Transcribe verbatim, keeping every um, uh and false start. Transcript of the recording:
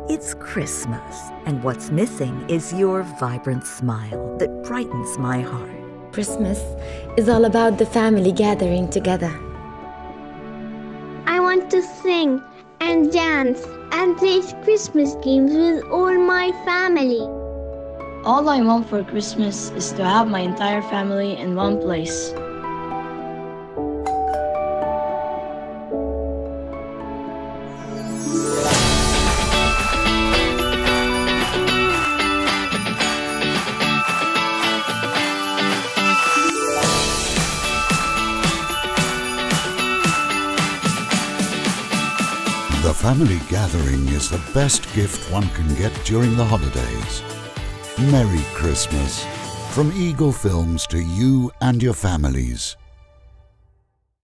It's Christmas, and what's missing is your vibrant smile that brightens my heart. Christmas is all about the family gathering together. I want to sing and dance and play Christmas games with all my family. All I want for Christmas is to have my entire family in one place. The family gathering is the best gift one can get during the holidays. Merry Christmas from Eagle Films to you and your families.